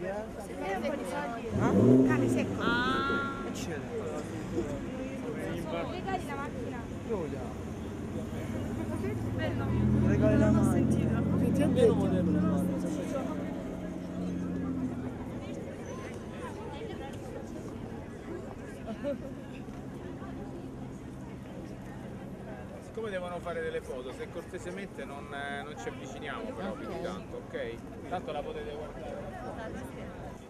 È un po' di soldi. Ah? Cane secco. Che c'è? Regali la macchina. Che vogliamo? Bello. Regali la macchina. Che ti ha detto? Siccome devono fare delle foto, se cortesemente non ci avviciniamo però più di tanto, ok? Tanto la potete guardare.